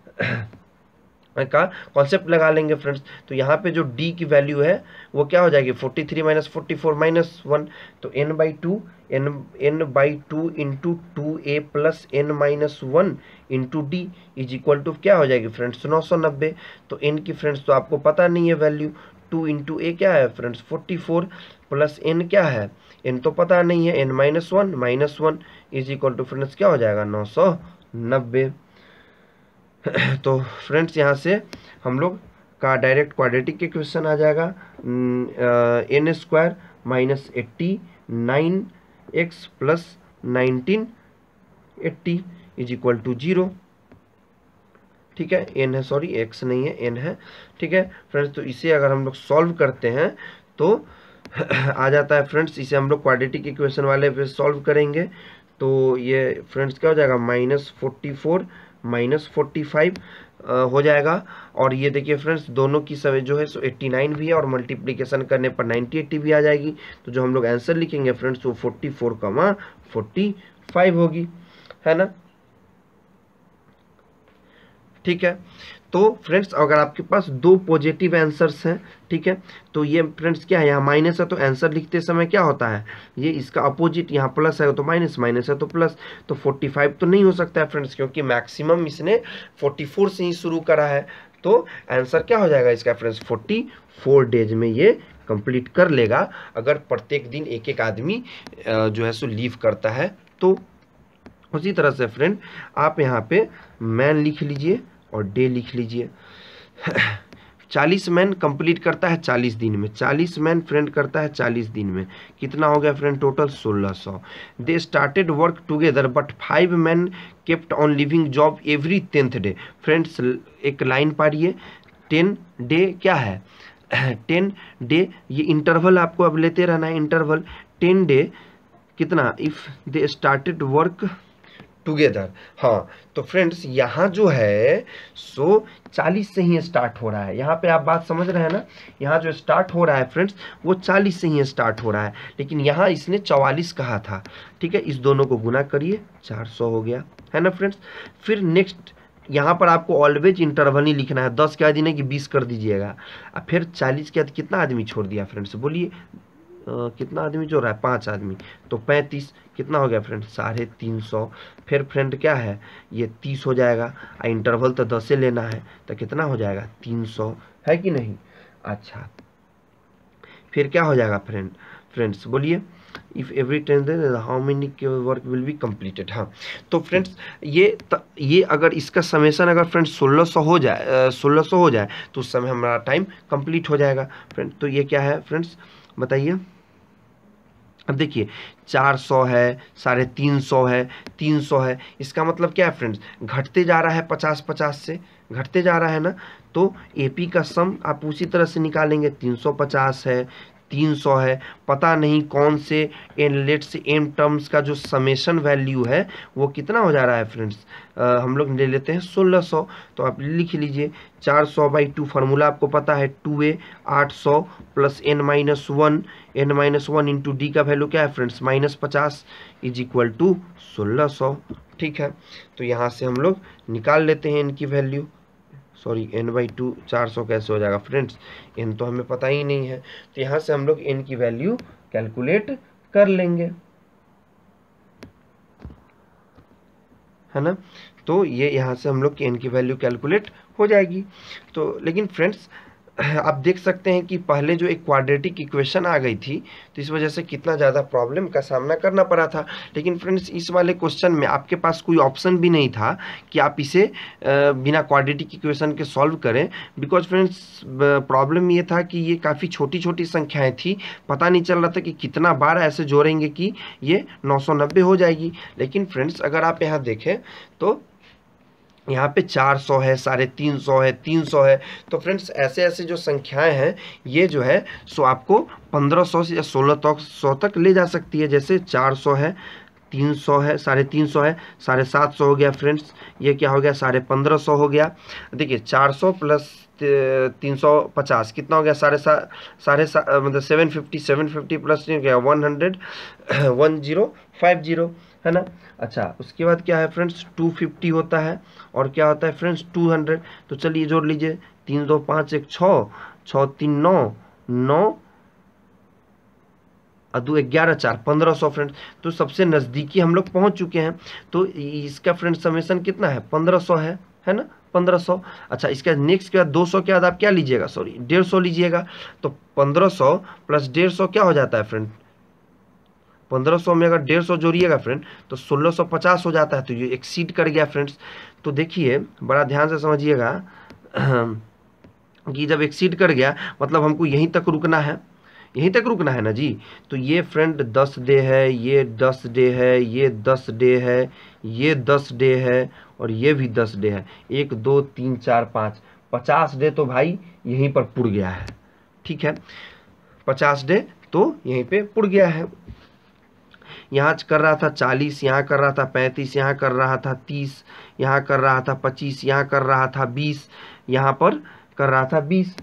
का कॉन्सेप्ट लगा लेंगे फ्रेंड्स। तो यहाँ पे जो d की वैल्यू है वो क्या हो जाएगी, forty three minus forty four minus one, तो n by two N N by two into two A plus N minus one into D is equal to क्या हो जाएगी फ्रेंड्स, नौ सौ नब्बे। तो n की फ्रेंड्स तो आपको पता नहीं है वैल्यू, टू इंटू ए क्या है friends forty four plus n क्या है, n तो पता नहीं है, n minus one minus one is equal to friends क्या हो जाएगा, नौ सौ नब्बे। तो फ्रेंड्स यहाँ से हम लोग का डायरेक्ट क्वाड्रेटिक के क्वेश्चन आ जाएगा, N square minus eighty nine X plus nineteen eighty is equal to zero, ठीक है। एन है, सॉरी एक्स नहीं है, एन है, ठीक है फ्रेंड्स। तो इसे अगर हम लोग सॉल्व करते हैं तो आ जाता है फ्रेंड्स, इसे हम लोग क्वाड्रेटिक इक्वेशन वाले पे सॉल्व करेंगे तो ये फ्रेंड्स क्या हो जाएगा, minus forty four minus forty five हो जाएगा। और ये देखिए फ्रेंड्स दोनों की समय जो है सो एट्टी नाइन भी है और मल्टीप्लिकेशन करने पर नाइन्टी एट्टी भी आ जाएगी। तो जो हम लोग आंसर लिखेंगे फ्रेंड्स वो forty four comma forty five होगी, है ना। ठीक है, तो फ्रेंड्स अगर आपके पास दो पॉजिटिव आंसर्स हैं, ठीक है, तो ये फ्रेंड्स क्या है, यहाँ माइनस है तो आंसर लिखते समय क्या होता है, ये इसका अपोजिट, यहाँ प्लस है तो माइनस, माइनस है तो प्लस। तो फोर्टी फाइव तो नहीं हो सकता है फ्रेंड्स, क्योंकि मैक्सिमम इसने फोर्टी फोर से ही शुरू करा है। तो आंसर क्या हो जाएगा इसका फ्रेंड्स, फोर्टी फोर डेज में ये कंप्लीट कर लेगा, अगर प्रत्येक दिन एक एक आदमी जो है सो लीव करता है तो। उसी तरह से फ्रेंड आप यहाँ पे मैन लिख लीजिए और डे लिख लीजिए। चालीस मैन कंप्लीट करता है चालीस दिन में, चालीस मैन फ्रेंड करता है चालीस दिन में, कितना हो गया फ्रेंड टोटल सोलह सौ। They started work together but five man kept on leaving job every tenth day. Friends एक लाइन पढ़िए, टेन डे क्या है, टेन डे, ये इंटरवल आपको अब लेते रहना है, इंटरवल टेन डे कितना, if they started work together. हाँ तो फ्रेंड्स यहाँ जो है सो चालीस से ही स्टार्ट हो रहा है, यहाँ पे आप बात समझ रहे हैं ना, यहाँ जो स्टार्ट हो रहा है फ्रेंड्स वो चालीस से ही स्टार्ट हो रहा है, लेकिन यहाँ इसने चवालीस कहा था, ठीक है। इस दोनों को गुना करिए, चार सौ हो गया, है ना फ्रेंड्स। फिर नेक्स्ट यहाँ पर आपको ऑलवेज इंटरवल ही लिखना है, दस क्या दिन है कि बीस कर दीजिएगा। अब फिर चालीस के बाद कितना आदमी छोड़ दिया फ्रेंड्स, बोलिए Uh, कितना आदमी जो रहा है, पांच आदमी, तो पैंतीस कितना हो गया फ्रेंड, साढ़े तीन सौ। फिर फ्रेंड क्या है, ये तीस हो जाएगा, इंटरवल तो दस से लेना है, तो कितना हो जाएगा तीन सौ, है कि नहीं। अच्छा फिर क्या हो जाएगा फ्रेंड, फ्रेंड्स बोलिए, if every ten days how many work will be completed. हाँ तो फ्रेंड्स ये त, ये अगर इसका समेशन अगर फ्रेंड्स सोलह सौ हो जाए, सोलह सौ हो जाए तो उस समय हमारा टाइम कंप्लीट हो जाएगा फ्रेंड। तो ये क्या है फ्रेंड्स बताइए। अब देखिए चार सौ है, साढ़े तीन सौ है, तीन सौ है, इसका मतलब क्या है फ्रेंड्स, घटते जा रहा है, पचास पचास से घटते जा रहा है ना। तो एपी का सम आप उसी तरह से निकालेंगे, तीन सौ पचास है, तीन सौ है, पता नहीं कौन से एन लेट से एम टर्म्स का जो समेशन वैल्यू है वो कितना हो जा रहा है फ्रेंड्स, हम लोग ले लेते हैं सोलह सौ। तो आप लिख लीजिए चार सौ बाई टू, फार्मूला आपको पता है टू ए आठ सौ plus N minus one, N minus one into D का वैल्यू क्या है फ्रेंड्स माइनस पचास इज इक्वल टू सोलह सौ। ठीक है, तो यहाँ से हम लोग निकाल लेते हैं इनकी value, sorry N by two चार सौ कैसे हो जाएगा फ्रेंड्स, एन तो हमें पता ही नहीं है, तो यहाँ से हम लोग एन की वैल्यू कैलकुलेट कर लेंगे, है ना। तो ये यहाँ से हम लोग की एन की वैल्यू कैलकुलेट हो जाएगी। तो लेकिन फ्रेंड्स आप देख सकते हैं कि पहले जो एक क्वाड्रेटिक इक्वेशन आ गई थी तो इस वजह से कितना ज़्यादा प्रॉब्लम का सामना करना पड़ा था। लेकिन फ्रेंड्स इस वाले क्वेश्चन में आपके पास कोई ऑप्शन भी नहीं था कि आप इसे बिना क्वाड्रेटिक इक्वेशन के सॉल्व करें, बिकॉज फ्रेंड्स प्रॉब्लम ये था कि ये काफ़ी छोटी छोटी संख्याएं थी, पता नहीं चल रहा था कि कितना बार ऐसे जोड़ेंगे कि ये नौ सौ नब्बे हो जाएगी। लेकिन फ्रेंड्स अगर आप यहाँ देखें तो यहाँ पे चार सौ है, साढ़े तीन सौ है, तीन सौ है, तो फ्रेंड्स ऐसे ऐसे जो संख्याएं हैं ये जो है सो आपको पंद्रह सौ से या सोलह तक सौ तक ले जा सकती है। जैसे चार सौ है, तीन सौ है, साढ़े तीन सौ है, साढ़े सात सौ हो गया फ्रेंड्स, ये क्या हो गया साढ़े पंद्रह सौ हो गया। देखिए चार सौ प्लस तीन सौ पचास कितना हो गया, साढ़े सात साढ़े सात मतलब seven fifty, seven fifty plus क्या one hundred one zero five zero, है ना। अच्छा उसके बाद क्या है फ्रेंड्स टू फिफ्टी होता है और क्या होता है फ्रेंड्स टू हंड्रेड। तो चलिए जोड़ लीजिए, तीन दो पाँच एक छः, छः तीन नौ, नौ दो ग्यारह, चार पंद्रह सौ फ्रेंड्स। तो सबसे नज़दीकी हम लोग पहुंच चुके हैं। तो इसका फ्रेंड्स समेशन कितना है, पंद्रह सौ है, है ना, पंद्रह सौ। अच्छा इसके बाद नेक्स्ट के बाद दो सौ के बाद आप क्या लीजिएगा, सॉरी डेढ़ सौ लीजिएगा। तो पंद्रह सौ प्लस डेढ़ सौ क्या हो जाता है फ्रेंड, पंद्रह सौ में अगर डेढ़ सौ जोड़िएगा फ्रेंड तो सोलह सौ पचास हो जाता है। तो ये एक्सीड कर गया फ्रेंड्स। तो देखिए बड़ा ध्यान से समझिएगा कि जब एक्सीड कर गया मतलब हमको यहीं तक रुकना है, यहीं तक रुकना है ना जी। तो ये फ्रेंड दस डे है, ये दस डे है, ये दस डे है, ये दस डे है और ये भी दस डे है, एक दो तीन चार पाँच, पचास डे तो भाई यहीं पर पुड़ गया है। ठीक है, पचास डे तो यहीं पे पुड़ गया है। यहाँ कर रहा था चालीस, यहाँ कर रहा था पैंतीस, यहाँ कर रहा था तीस, यहाँ कर रहा था पच्चीस, यहाँ कर रहा था बीस, यहाँ पर कर रहा था बीस,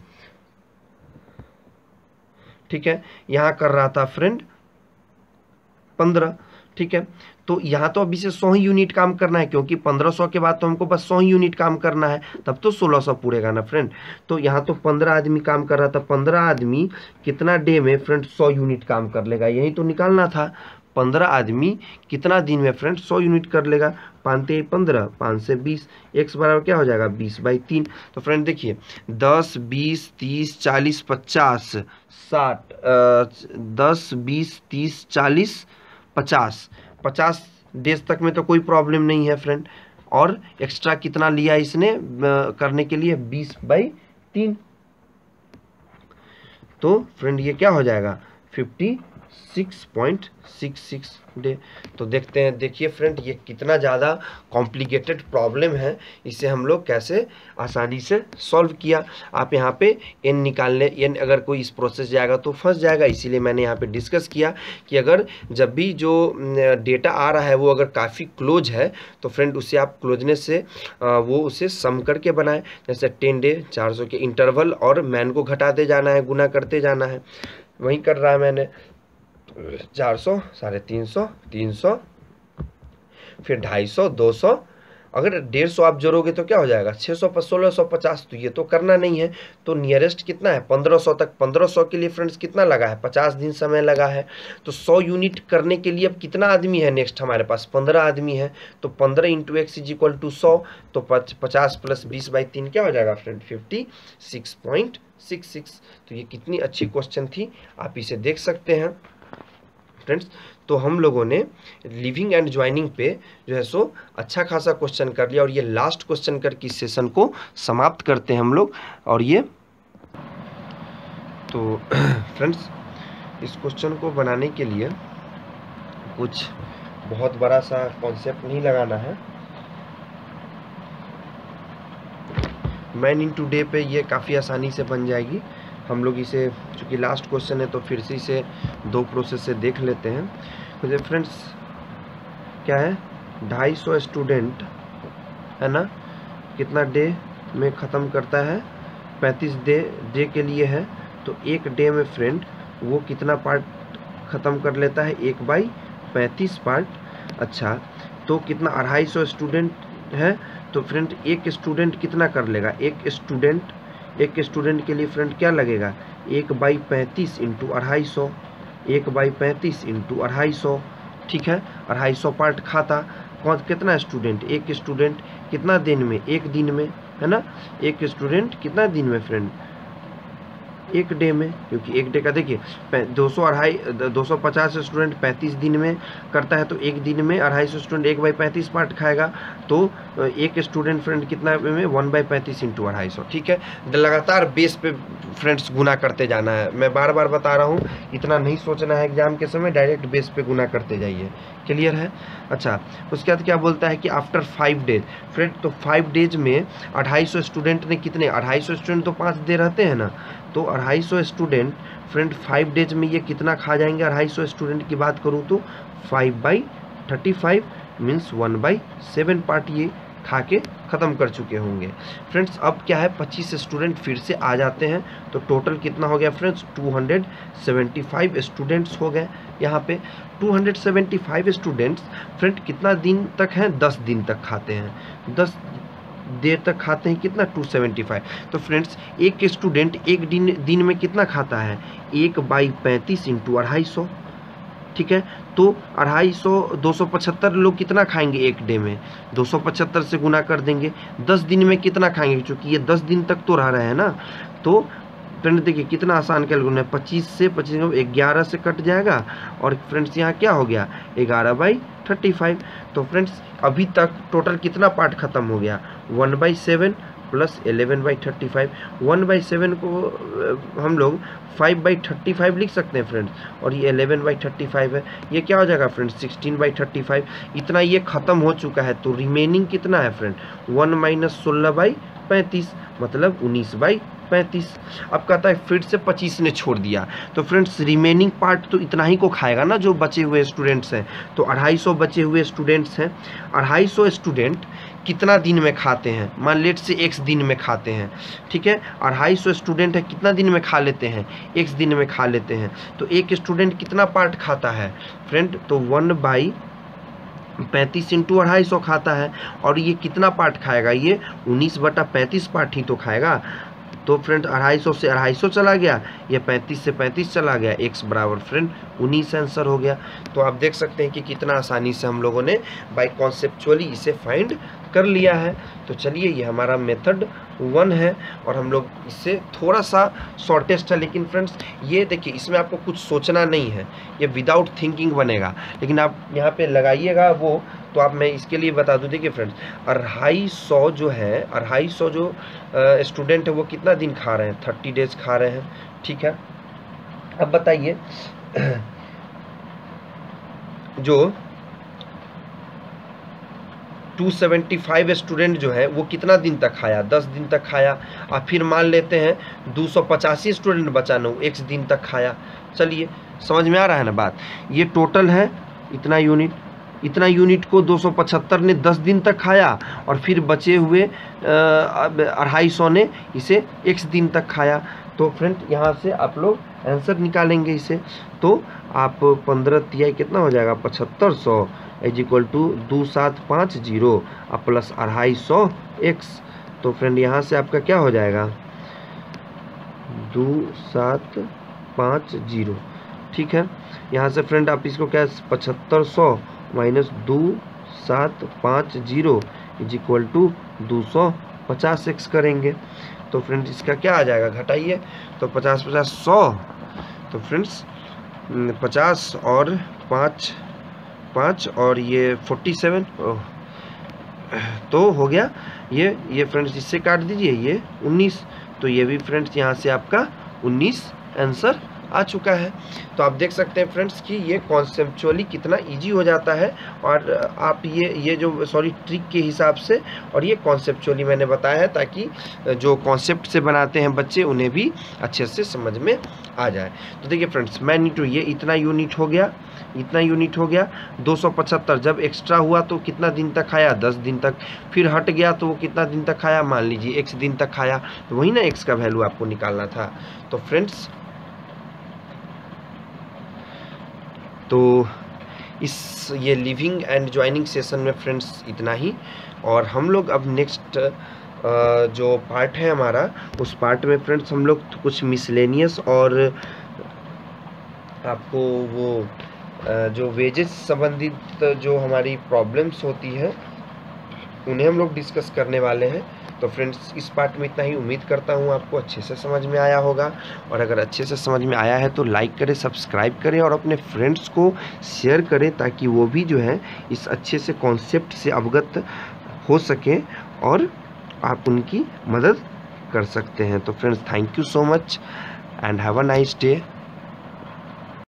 ठीक है, यहाँ कर रहा था फ्रेंड पंद्रह, ठीक है। तो यहाँ तो अभी से सौ ही यूनिट काम करना है, क्योंकि पंद्रह सौ के बाद तो हमको बस सौ ही यूनिट काम करना है, तब तो सोलह सौ पूरेगा ना फ्रेंड। तो यहाँ तो पंद्रह आदमी काम कर रहा था, पंद्रह आदमी कितना डे में फ्रेंड सौ यूनिट काम कर लेगा, यही तो निकालना था। पंद्रह आदमी कितना दिन में फ्रेंड सौ यूनिट कर लेगा, पाँच ते पंद्रह, पाँच से बीस, एक्स बराबर क्या हो जाएगा बीस बाई तीन। तो फ्रेंड देखिए दस बीस तीस चालीस पचास साठ, दस बीस तीस चालीस पचास, पचास डेज तक में तो कोई प्रॉब्लम नहीं है फ्रेंड। और एक्स्ट्रा कितना लिया इसने करने के लिए, बीस बाई तीन। तो फ्रेंड ये क्या हो जाएगा fifty six point six six day. तो देखते हैं, देखिए फ्रेंड ये कितना ज़्यादा कॉम्प्लिकेटेड प्रॉब्लम है, इसे हम लोग कैसे आसानी से सॉल्व किया। आप यहाँ पे एन निकालने, एन अगर कोई इस प्रोसेस जाएगा तो फंस जाएगा, इसीलिए मैंने यहाँ पे डिस्कस किया कि अगर जब भी जो डेटा आ रहा है वो अगर काफ़ी क्लोज है तो फ्रेंड उसे आप क्लोजनेस से वो उसे सम करके बनाएं। जैसे टेन डे चार सौ के इंटरवल और मैन को घटाते जाना है, गुना करते जाना है, वही कर रहा है मैंने। चार सौ, साढ़े तीन सौ, तीन सौ, फिर ढाई सौ, दो सौ, अगर डेढ़ सौ आप जोड़ोगे तो क्या हो जाएगा छः सौ, सोलह सौ पचास। तो ये तो करना नहीं है, तो नियरेस्ट कितना है पंद्रह सौ तक। पंद्रह सौ के लिए फ्रेंड्स कितना लगा है, पचास दिन समय लगा है। तो सौ यूनिट करने के लिए अब कितना आदमी है नेक्स्ट हमारे पास, पंद्रह आदमी है। तो पंद्रह into X is equal to सौ, तो पचास प्लस बीस बाई तीन क्या हो जाएगा friend fifty six point six six. तो ये कितनी अच्छी क्वेश्चन थी, आप इसे देख सकते हैं फ्रेंड्स। तो हम लोगों ने लिविंग एंड ज्वाइनिंग पे जो है सो अच्छा खासा क्वेश्चन कर लिया, और ये लास्ट क्वेश्चन करके इस सेशन को समाप्त करते हैं हम लोग। और ये तो फ्रेंड्स इस क्वेश्चन को बनाने के लिए कुछ बहुत बड़ा सा कॉन्सेप्ट नहीं लगाना है। मैन इनटू डे पे ये काफ़ी आसानी से बन जाएगी। हम लोग इसे, चूँकि लास्ट क्वेश्चन है तो फिर से इसे दो प्रोसेस से देख लेते हैं। तो फ्रेंड्स क्या है, ढाई सौ स्टूडेंट है ना, कितना डे में ख़त्म करता है, पैंतीस डे डे के लिए है। तो एक डे में फ्रेंड वो कितना पार्ट ख़त्म कर लेता है, एक बाई पैंतीस पार्ट। अच्छा तो कितना, अढ़ाई सौ स्टूडेंट है, तो फ्रेंड एक स्टूडेंट कितना कर लेगा, एक स्टूडेंट एक स्टूडेंट के लिए फ्रेंड क्या लगेगा, एक बाई पैंतीस इंटू अढ़ाई सौ, एक बाई पैंतीस इंटू अढ़ाई सौ, ठीक है। अढ़ाई सौ पार्ट खाता, कौन कितना स्टूडेंट, एक स्टूडेंट कितना दिन में, एक दिन में है ना, एक स्टूडेंट कितना दिन में फ्रेंड, एक डे में, क्योंकि एक डे का देखिए दो सौ अढ़ाई दो सौ पचास स्टूडेंट पैंतीस दिन में करता है, तो एक दिन में अढ़ाई सौ स्टूडेंट एक बाई पैंतीस पार्ट खाएगा। तो एक स्टूडेंट फ्रेंड कितना में, वन बाई पैंतीस इंटू अढ़ाई सौ, ठीक है। लगातार बेस पे फ्रेंड्स गुना करते जाना है, मैं बार बार बता रहा हूँ, इतना नहीं सोचना है एग्जाम के समय, डायरेक्ट बेस पे गुना करते जाइए, क्लियर है। अच्छा उसके बाद क्या बोलता है कि आफ्टर फाइव डेज फ्रेंड, तो फाइव डेज में अढ़ाई सौ स्टूडेंट ने कितने, अढ़ाई सौ स्टूडेंट तो पाँच डे रहते हैं ना, तो अढ़ाई सौ स्टूडेंट फ्रेंड फाइव डेज में ये कितना खा जाएंगे। अढ़ाई सौ स्टूडेंट की बात करूँ तो five by thirty five means one by seven part ये खा के ख़त्म कर चुके होंगे फ्रेंड्स। अब क्या है, पच्चीस स्टूडेंट फिर से आ जाते हैं, तो टोटल कितना हो गया friends, two hundred seventy five students हो गए। यहाँ पे two hundred seventy five students friend कितना दिन तक हैं, दस दिन तक खाते हैं, दस देर तक खाते हैं, कितना टू सेवेंटी फाइव। तो फ्रेंड्स एक स्टूडेंट एक दिन दिन में कितना खाता है, एक बाई पैंतीस इंटू अढ़ाई सौ, ठीक है। तो अढ़ाई सौ दो सौ पचहत्तर लोग कितना खाएंगे एक डे में, दो सौ पचहत्तर से गुना कर देंगे, दस दिन में कितना खाएंगे, क्योंकि ये दस दिन तक तो रह रहे हैं ना। तो फ्रेंड देखिए कितना आसान कैलकुलेशन है, पच्चीस से पच्चीस ग्यारह से कट जाएगा, और फ्रेंड्स यहाँ क्या हो गया, ग्यारह बाई थर्टी फाइव। तो फ्रेंड्स अभी तक टोटल कितना पार्ट खत्म हो गया, one by seven plus eleven by thirty five. One by seven को हम लोग फाइव बाई थर्टी फाइव लिख सकते हैं फ्रेंड्स, और ये एलेवन बाई थर्टी फाइव है, ये क्या हो जाएगा friends sixteen by thirty five. इतना ये खत्म हो चुका है, तो रिमेनिंग कितना है फ्रेंड, वन माइनस सोलह बाई पैंतीस मतलब उन्नीस बाई पैंतीस। अब कहता है फिर से पच्चीस ने छोड़ दिया, तो फ्रेंड्स रिमेनिंग पार्ट तो इतना ही को खाएगा ना जो बचे हुए स्टूडेंट्स हैं। तो अढ़ाई सौ बचे हुए स्टूडेंट्स हैं, अढ़ाई सौ स्टूडेंट कितना दिन में खाते हैं, मान लेट से एक्स दिन में खाते हैं, ठीक है। अढ़ाई सौ स्टूडेंट है, कितना दिन में खा लेते हैं, एक्स दिन में खा लेते हैं। तो एक स्टूडेंट कितना पार्ट खाता है फ्रेंड, तो वन बाई पैंतीस इंटू अढ़ाई सौ खाता है। और ये कितना पार्ट खाएगा, ये उन्नीस बटा पैंतीस पार्ट ही तो खाएगा। तो फ्रेंड अढ़ाई सौ से अढ़ाई सौ चला गया, ये पैंतीस से पैंतीस चला गया, एक्स बराबर फ्रेंड उन्नीस आंसर हो गया। तो आप देख सकते हैं कि कितना आसानी से हम लोगों ने बाय कॉन्सेप्चुअली इसे फाइंड कर लिया है। तो चलिए ये हमारा मेथड वन है और हम लोग इससे थोड़ा सा शॉर्टेस्ट है, लेकिन फ्रेंड्स ये देखिए इसमें आपको कुछ सोचना नहीं है, ये विदाउट थिंकिंग बनेगा। लेकिन आप यहाँ पे लगाइएगा वो, तो आप मैं इसके लिए बता दूँ, देखिए फ्रेंड्स अढ़ाई सौ जो है, अढ़ाई सौ जो स्टूडेंट है वो कितना दिन खा रहे हैं, थर्टी डेज खा रहे हैं, ठीक है। अब बताइए जो दो सौ पचहत्तर स्टूडेंट जो है वो कितना दिन तक खाया, दस दिन तक खाया। और फिर मान लेते हैं दो सौ पचासी स्टूडेंट बचा ना, एक दिन तक खाया। चलिए समझ में आ रहा है ना बात, ये टोटल है इतना यूनिट, इतना यूनिट को दो सौ पचहत्तर ने दस दिन तक खाया और फिर बचे हुए अढ़ाई सौ ने इसे एक दिन तक खाया। तो फ्रेंड यहाँ से आप लोग आंसर निकालेंगे इसे, तो आप पंद्रह तिहाई कितना हो जाएगा, पचहत्तर सौ इज इक्वल टू दो सात पाँच जीरो और प्लस अढ़ाई सौ एक्स। तो फ्रेंड यहाँ से आपका क्या हो जाएगा, दो सात पाँच जीरो, ठीक है। यहाँ से फ्रेंड आप इसको क्या, पचहत्तर सौ माइनस दो सात पाँच जीरो इज इक्वल टू दो सौ पचास एक्स करेंगे। तो फ्रेंड्स इसका क्या आ जाएगा, घटाइए, तो पचास पचास सौ, तो फ्रेंड्स पचास और पाँच पाँच और ये फोर्टी सेवन, तो हो गया ये ये फ्रेंड्स इससे काट दीजिए, ये उन्नीस। तो ये भी फ्रेंड्स यहाँ से आपका उन्नीस आंसर आ चुका है। तो आप देख सकते हैं फ्रेंड्स कि ये कॉन्सेप्चुअली कितना इजी हो जाता है, और आप ये ये जो सॉरी ट्रिक के हिसाब से, और ये कॉन्सेप्चुअली मैंने बताया है ताकि जो कॉन्सेप्ट से बनाते हैं बच्चे उन्हें भी अच्छे से समझ में आ जाए। तो देखिए फ्रेंड्स मैग्नीट्यूड ये इतना यूनिट हो गया, इतना यूनिट हो गया। दो सौ पचहत्तर जब एक्स्ट्रा हुआ तो कितना दिन तक खाया, दस दिन तक। फिर हट गया तो वो कितना दिन तक खाया, मान लीजिए एक्स दिन तक खाया। तो वही ना एक्स का वैल्यू आपको निकालना था। तो फ्रेंड्स तो इस ये लिविंग एंड ज्वाइनिंग सेशन में फ्रेंड्स इतना ही, और हम लोग अब नेक्स्ट जो पार्ट है हमारा, उस पार्ट में फ्रेंड्स हम लोग कुछ मिसलेनियस और आपको वो जो वेजेस संबंधित जो हमारी प्रॉब्लम्स होती है उन्हें हम लोग डिस्कस करने वाले हैं। तो फ्रेंड्स इस पार्ट में इतना ही, उम्मीद करता हूँ आपको अच्छे से समझ में आया होगा। और अगर अच्छे से समझ में आया है तो लाइक करें, सब्सक्राइब करें और अपने फ्रेंड्स को शेयर करें, ताकि वो भी जो है इस अच्छे से कॉन्सेप्ट से अवगत हो सकें और आप उनकी मदद कर सकते हैं। तो friends thank you so much and have a nice day.